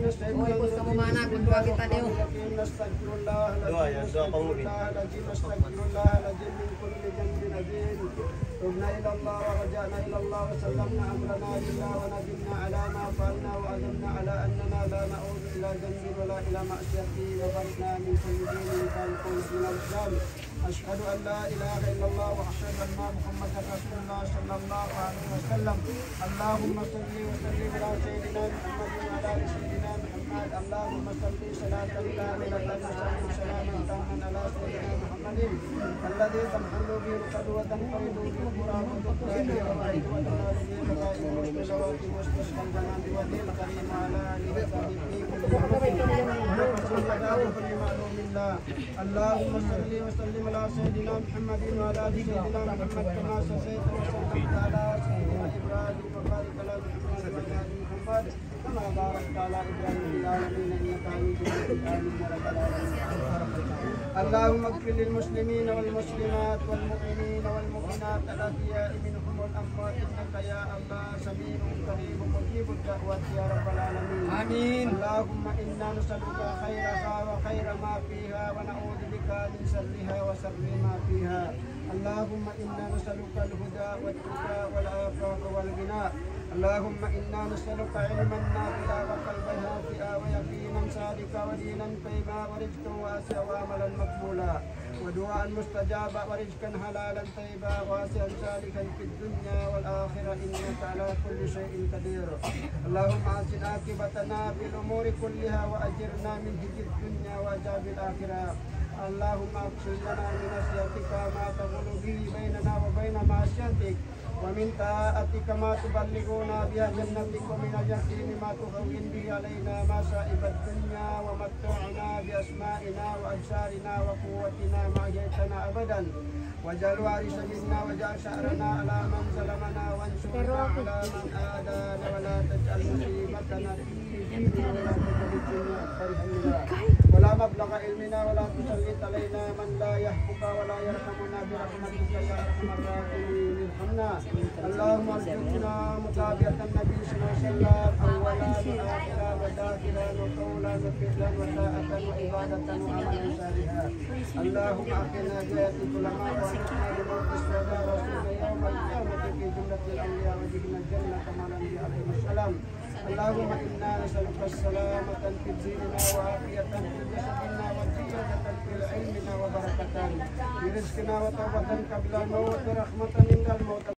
Pus kamu mana kedua kita nih? تبنا إلى الله ورجعنا إلى الله وسلمنا أمرنا لله وندمنا على ما فعلنا وعزمنا على أننا لا نعود إلى ذنب ولا إلى معصيته وبرئنا من كل دين خالقون من الإسلام. أشهد أن لا إله إلا الله وأشهد أن محمدا رسول الله صلى الله عليه وسلم. اللهم صل وسلم على سيدنا محمد وعلى آل سيدنا محمد. اللهم صل صلاة كاملة وسلم سلاما تاما على سيدنا محمد الذي تنحل به القدر وتنفرد به القرى وتقرأ به الوعيد وتنال به الغائب والصلوات واستسقى الجنان بوجه الكريم على آله وصحبه في كل كل معلوم الله. اللهم صل وسلم على سيدنا محمد وعلى آل سيدنا محمد كما صليت وسلمت على سيدنا إبراهيم وبارك على محمد وعلى آل محمد كما باركت على إبراهيم في العالمين إنك حميد مجيد. آمين يا رب العالمين. اللهم اغفر للمسلمين والمسلمات والمؤمنين والمؤمنات الأحياء منهم والأموات إنك يا الله سميع قريب مجيب الدعوات يا رب العالمين. آمين. اللهم إنا نسألك خيرها وخير ما فيها ونعوذ بك من شرها وشر ما فيها. اللهم إنا نسألك الهدى والتقى والعفاف والغنى. اللهم إنا نسألك علما نافعا وقلبا هادئا ويقينا صادقا ودينا قيما ورزقا واسعا وعملا مقبولا ودعاء مستجابا ورزقا حلالا طيبا واسعا سالكا في الدنيا والآخرة إنك على كل شيء قدير. اللهم أحسن عاقبتنا في الأمور كلها وأجرنا من خزي الدنيا وعذاب الآخرة. اللهم اقسم لنا من خشيتك ما تحول به بيننا وبين معصيتك ومن طاعتك ما تبلغنا بها جنتك ومن اليقين ما تهون به علينا مصائب الدنيا ومتعنا بأسمائنا وأبصارنا وقوتنا ما أحييتنا أبدا واجعل وارث منا واجعل ثأرنا على من ظلمنا وانصرنا على من عادانا ولا تجعل مصيبتنا في ديننا ولا تجعل الدنيا أكبر همنا ولا مبلغ علمنا ولا تسلط علينا من لا يحبك ولا يرحمنا برحمتك يا أرحم الراحمين. ارحمنا. اللهم ارزقنا متابعة النبي صلى الله عليه وسلم أولا وآخرا وداخلا وقولا وفعلا وساءة وعبادة وعملا صالحا. اللهم أعطنا جاءت العلماء وارزقنا بموت الشهداء رسولنا يوم القيامة في جملة الأنبياء وجعلنا الجنة مع الأنبياء عليهم السلام. اللهم إنا نسألك السلامة في ديننا وعافية في جسدنا وزيادة في علمنا وبركة في رزقنا وتوبة قبل الموت ورحمة عند الموت.